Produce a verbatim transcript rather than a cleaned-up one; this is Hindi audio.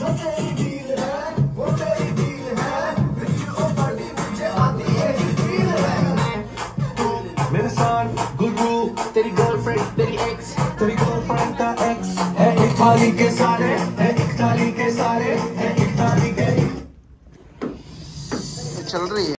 तेरी डील है, वो तेरी डील है, रिच और बड़ी मुझे आती यही फील है। मेरे साथ गुरु, तेरी गर्लफ्रेंड, तेरी एक्स, तेरी गर्लफ्रेंड का एक्स है एक थाली के सारे, है एक थाली के सारे, है एक थाली के। चल रही है।